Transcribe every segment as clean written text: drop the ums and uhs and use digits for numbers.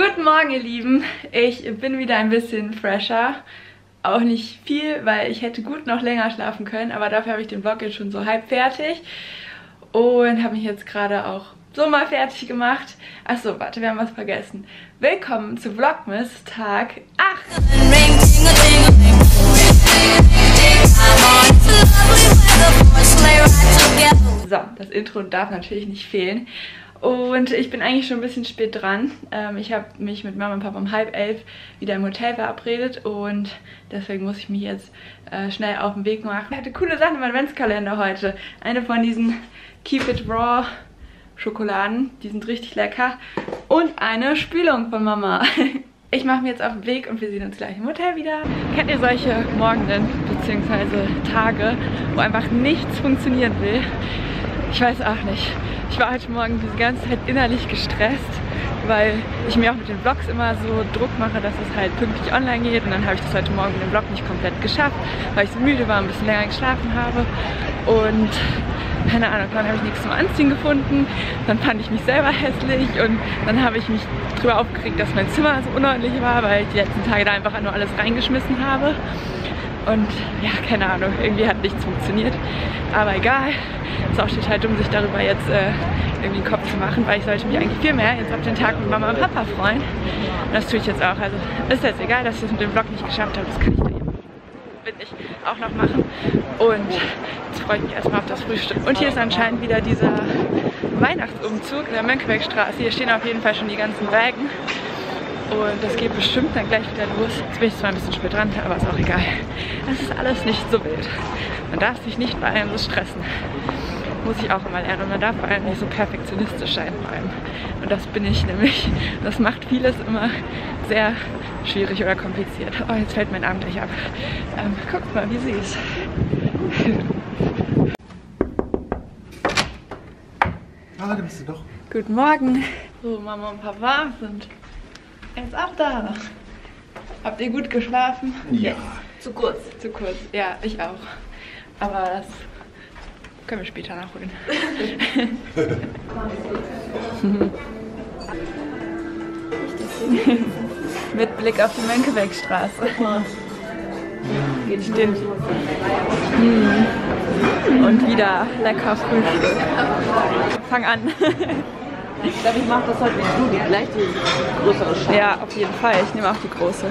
Guten Morgen, ihr Lieben. Ich bin wieder ein bisschen fresher. Auch nicht viel, weil ich hätte gut noch länger schlafen können. Aber dafür habe ich den Vlog jetzt schon so halb fertig. Und habe mich jetzt gerade auch so mal fertig gemacht. Achso, warte, wir haben was vergessen. Willkommen zu Vlogmas Tag 8. So, das Intro darf natürlich nicht fehlen. Und ich bin eigentlich schon ein bisschen spät dran. Ich habe mich mit Mama und Papa um 10:30 wieder im Hotel verabredet und deswegen muss ich mich jetzt schnell auf den Weg machen. Ich hatte coole Sachen im Adventskalender heute. Eine von diesen Keep It Raw Schokoladen, die sind richtig lecker. Und eine Spülung von Mama. Ich mache mich jetzt auf den Weg und wir sehen uns gleich im Hotel wieder. Kennt ihr solche Morgenden bzw. Tage, wo einfach nichts funktionieren will? Ich weiß auch nicht. Ich war heute Morgen diese ganze Zeit innerlich gestresst, weil ich mir auch mit den Vlogs immer so Druck mache, dass es halt pünktlich online geht. Und dann habe ich das heute Morgen mit dem Vlog nicht komplett geschafft, weil ich so müde war und ein bisschen länger geschlafen habe. Und keine Ahnung, dann habe ich nichts zum Anziehen gefunden. Dann fand ich mich selber hässlich und dann habe ich mich darüber aufgeregt, dass mein Zimmer so unordentlich war, weil ich die letzten Tage da einfach nur alles reingeschmissen habe. Und ja, keine Ahnung, irgendwie hat nichts funktioniert. Aber egal, ist auch total dumm, sich darüber jetzt irgendwie den Kopf zu machen, weil ich sollte mich eigentlich viel mehr jetzt auf den Tag mit Mama und Papa freuen. Und das tue ich jetzt auch. Also ist jetzt egal, dass ich das mit dem Vlog nicht geschafft habe. Das kann ich dann eben, will ich auch noch machen. Und jetzt freue ich mich erstmal auf das Frühstück. Und hier ist anscheinend wieder dieser Weihnachtsumzug in der Mönckebergstraße. Hier stehen auf jeden Fall schon die ganzen Wägen. Und das geht bestimmt dann gleich wieder los. Jetzt bin ich zwar ein bisschen spät dran, aber ist auch egal. Das ist alles nicht so wild. Man darf sich nicht bei allem so stressen. Muss ich auch immer lernen. Man darf bei allem nicht so perfektionistisch sein vor allem. Und das bin ich nämlich. Das macht vieles immer sehr schwierig oder kompliziert. Oh, jetzt fällt mein Arm gleich ab. Guckt mal, wie süß. Ah, da bist du doch. Guten Morgen. So, Mama und Papa sind jetzt auch da. Habt ihr gut geschlafen? Ja. Zu kurz. Zu kurz, ja, ich auch. Aber das können wir später nachholen. Mit Blick auf die Mönckebergstraße. Stimmt. Und wieder lecker Frühstück. Fang an. Ich glaube, ich mache das heute mit Judy. Gleich die größere Schale. Ja, auf jeden Fall. Ich nehme auch die große.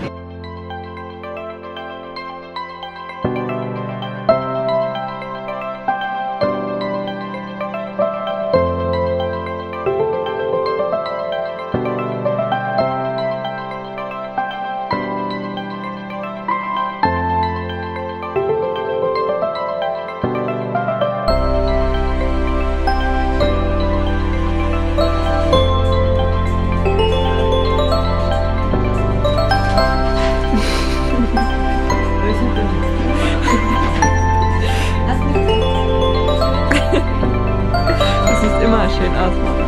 Schön aus, Mama.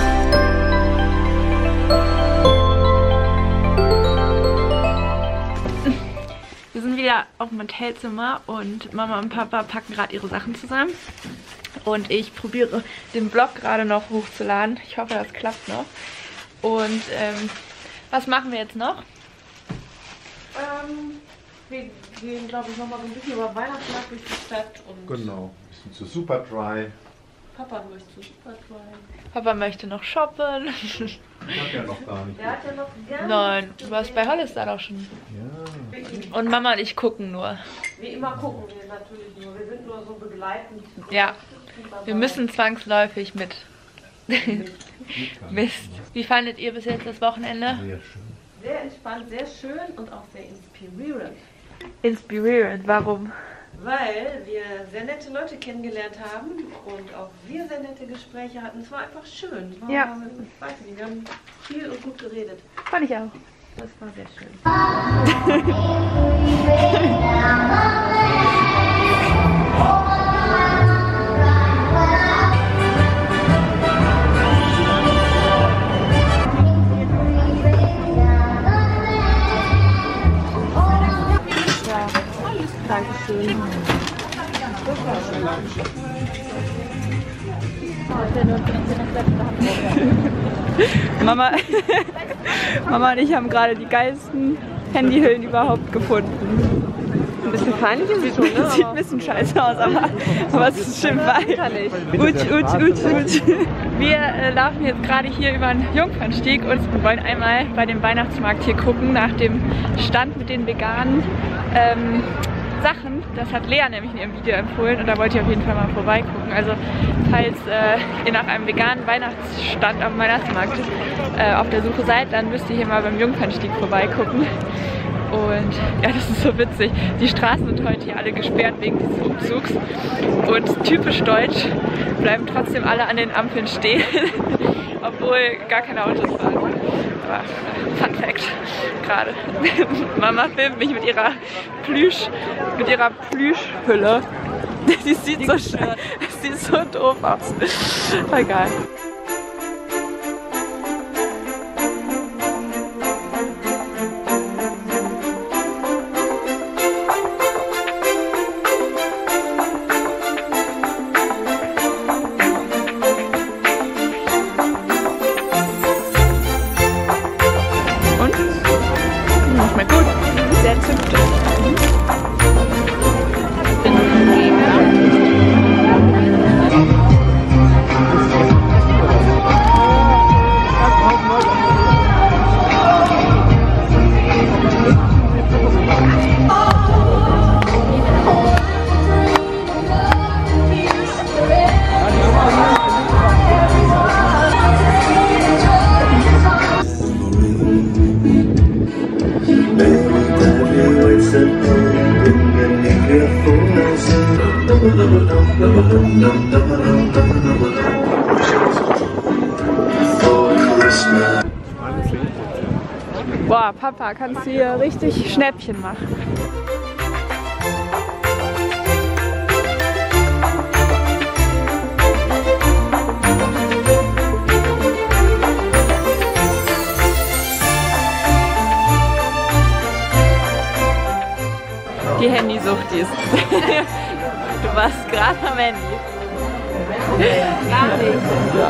Wir sind wieder auf dem Hotelzimmer und Mama und Papa packen gerade ihre Sachen zusammen. Und ich probiere den Vlog gerade noch hochzuladen. Ich hoffe, das klappt noch. Und was machen wir jetzt noch? Wir gehen, glaube ich, nochmal so ein bisschen über Weihnachtsmarkt durch die Stadt. Und Genau, ein bisschen zu Superdry. Papa möchte zu Superdry. Papa möchte noch shoppen. Ich mag ja noch gar nicht. Der hat ja noch gerne. Nein, du warst bei Hollister doch schon. Ja. Und Mama und ich gucken nur. Wie immer gucken wir natürlich nur. Wir sind nur so begleitend. Ja, wir müssen zwangsläufig mit. Mist. Wie fandet ihr bis jetzt das Wochenende? Sehr schön. Sehr entspannt, sehr schön und auch sehr inspirierend. Inspirierend, warum? Weil wir sehr nette Leute kennengelernt haben und auch wir sehr nette Gespräche hatten. Es war einfach schön. Es war, Ja. Ich weiß nicht, wir haben viel und gut geredet. Fand ich auch. Das war sehr schön. Dankeschön. Mama, Mama und ich haben gerade die geilsten Handyhüllen überhaupt gefunden. Ein bisschen peinlich ist es schon, ne? Sieht ein bisschen scheiße aus, aber es ist schön weit. Wir laufen jetzt gerade hier über den Jungfernstieg und wollen einmal bei dem Weihnachtsmarkt hier gucken nach dem Stand mit den veganen Sachen. Das hat Lea nämlich in ihrem Video empfohlen und da wollte ich auf jeden Fall mal vorbeigucken. Also falls ihr nach einem veganen Weihnachtsstand am Weihnachtsmarkt auf der Suche seid, dann müsst ihr hier mal beim Jungfernstieg vorbeigucken. Und ja, das ist so witzig. Die Straßen sind heute hier alle gesperrt wegen dieses Umzugs. Und typisch deutsch bleiben trotzdem alle an den Ampeln stehen, obwohl gar keine Autos fahren. Aber Fun Fact gerade. Mama filmt mich mit ihrer Plüschhülle. Die sieht so doof aus. Egal. Boah, Papa, kannst du hier richtig Schnäppchen machen. Die Handysuchtis. Du warst gerade am Handy. Gar nicht. Ja.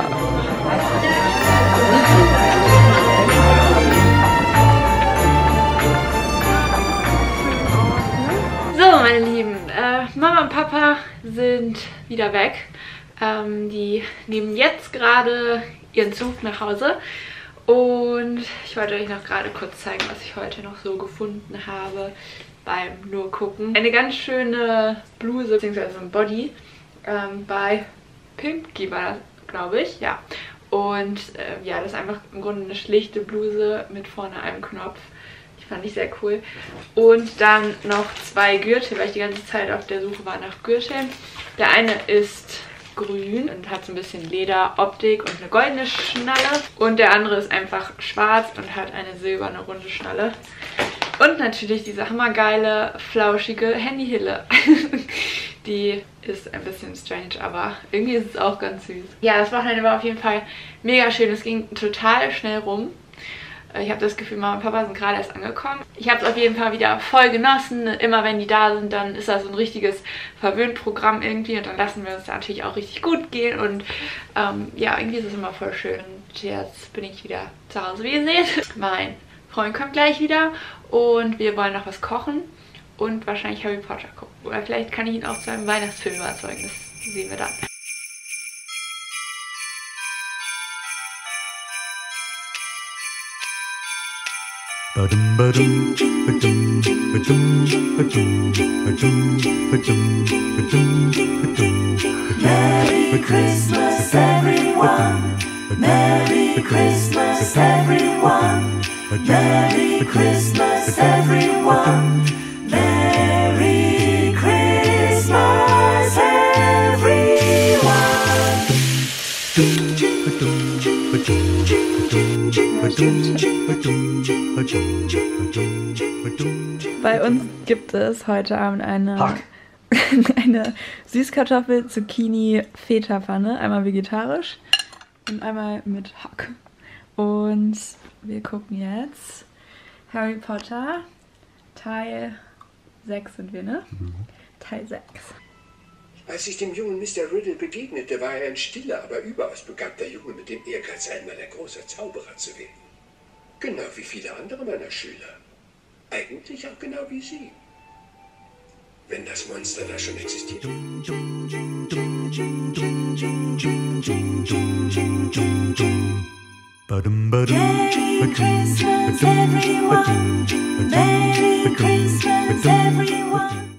So, meine Lieben, Mama und Papa sind wieder weg. Die nehmen jetzt gerade ihren Zug nach Hause. Und ich wollte euch noch gerade kurz zeigen, was ich heute noch so gefunden habe beim nur gucken. Eine ganz schöne Bluse bzw. ein Body bei Pinky war das, glaube ich, ja. Und ja, das ist einfach im Grunde eine schlichte Bluse mit vorne einem Knopf. Die fand ich sehr cool. Und dann noch zwei Gürtel, weil ich die ganze Zeit auf der Suche war nach Gürteln. Der eine ist grün und hat so ein bisschen Lederoptik und eine goldene Schnalle. Und der andere ist einfach schwarz und hat eine silberne runde Schnalle. Und natürlich diese hammergeile, flauschige Handyhülle. Die ist ein bisschen strange, aber irgendwie ist es auch ganz süß. Ja, das Wochenende war auf jeden Fall mega schön. Es ging total schnell rum. Ich habe das Gefühl, Mama und Papa sind gerade erst angekommen. Ich habe es auf jeden Fall wieder voll genossen. Immer wenn die da sind, dann ist das so ein richtiges Verwöhnprogramm irgendwie. Und dann lassen wir uns da natürlich auch richtig gut gehen. Und ja, irgendwie ist es immer voll schön. Und jetzt bin ich wieder zu Hause, wie ihr seht. Mein Freund kommt gleich wieder. Und wir wollen noch was kochen. Und wahrscheinlich Harry Potter gucken. Oder vielleicht kann ich ihn auch zu einem Weihnachtsfilm überzeugen. Das sehen wir dann. Merry Christmas, everyone. Merry Christmas, everyone. Merry Christmas, everyone. Merry Christmas, Bei uns gibt es heute Abend eine Süßkartoffel-Zucchini-Feta-Pfanne. Einmal vegetarisch und einmal mit Hack. Und wir gucken jetzt Harry Potter, Teil 6 sind wir, ne? Teil 6. Als ich dem jungen Mr. Riddle begegnete, war er ein stiller, aber überaus begabter Junge mit dem Ehrgeiz, einmal ein großer Zauberer zu werden. Genau wie viele andere meiner Schüler. Eigentlich auch genau wie Sie. Wenn das Monster da schon existiert. Merry Christmas, everyone. Merry Christmas, everyone.